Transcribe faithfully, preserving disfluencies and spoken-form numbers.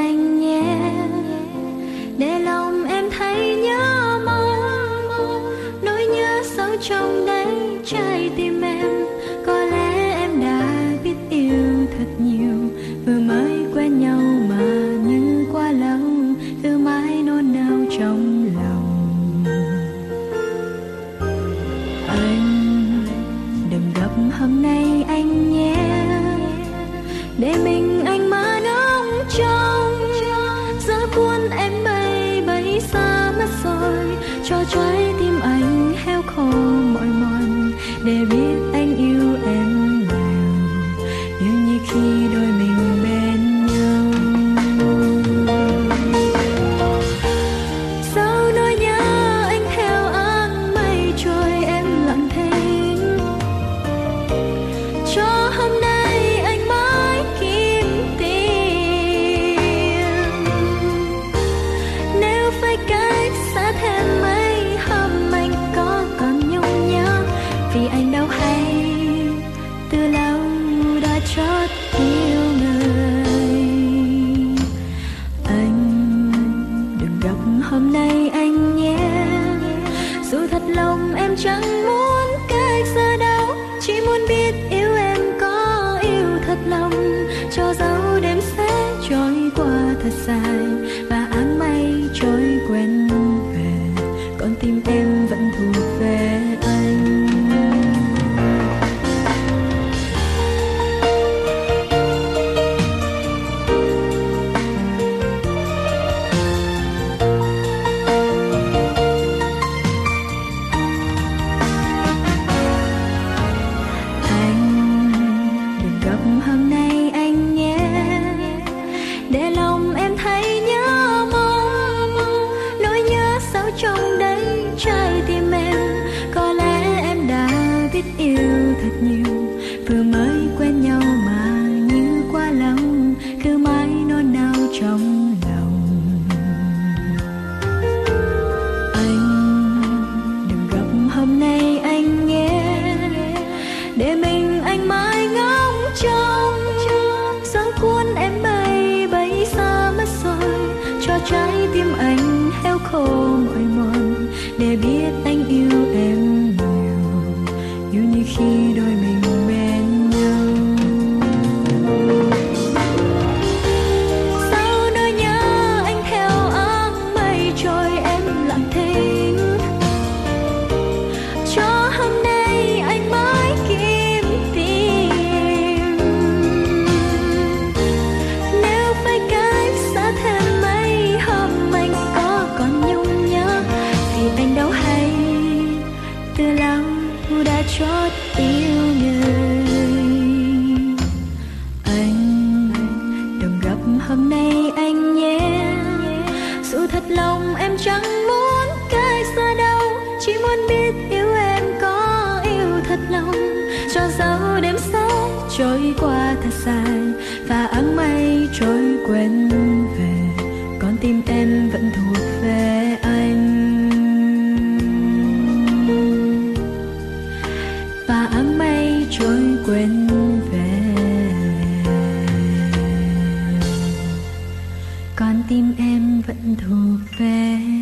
anh nhé, để lòng em thấy nhớ mong, nỗi nhớ sâu trong đáy trái tim em. Có lẽ em đã biết yêu thật nhiều, vừa mới quen nhau mà như quá lâu, cứ mãi nôn nao trong lòng. Anh đừng gấp hôm nay anh nhé, để mình anh mãi ngóng trông. Gió cuốn em bay bay xa mất rồi, cho trái tim anh heo khô mỏi mòn, để biết anh yêu em nhiều, yêu như khi đôi mình bên nhau. Sao nỗi nhớ anh theo áng mây trôi em lặng thinh, cho hôm nay anh mãi kiếm tìm. Nếu phải cách xa thêm mấy hôm anh có còn nhung nhớ, vì anh đâu hay từ lâu đã chót yêu người. Anh đừng gấp hôm nay anh nhé, dù thật lòng em chẳng muốn cách xa đâu, chỉ muốn biết yêu em có yêu thật lòng, cho dấu đêm sẽ trôi qua thật dài và áng mây trôi quên về, con tim em vẫn thuộc về anh. Hôm nay anh nhé, để lòng em thấy nhớ mong, nỗi nhớ sâu trong đáy trái tim em. Có lẽ em đã biết yêu thật nhiều, vừa mới quen nhau mà như quá lâu, cứ mãi nôn nao trong lòng. Anh đừng gấp hôm nay anh nhé, để mình anh mãi ngóng trông. Gió cuốn em bay bay xa mất rồi, cho trái tim anh heo khô mỏi mòn, để biết anh yêu em nhiều, yêu như khi đôi mình bên nhau. Sao nỗi nhớ anh theo áng mây trôi em lặng thinh, cho hôm nay anh mãi kiếm tìm. Nếu phải cách xa thêm mấy hôm anh có còn nhung nhớ, vì anh đâu hay từ lâu đã chót yêu người. Anh đừng gấp hôm nay anh nhé, dù thật lòng em chẳng muốn cách xa đâu, chỉ muốn biết yêu em có yêu thật lòng, cho dấu đêm sẽ trôi qua thật dài và áng mây trôi quên về, con tim em vẫn thuộc về anh. Và áng mây trôi quên về, con tim em vẫn thuộc về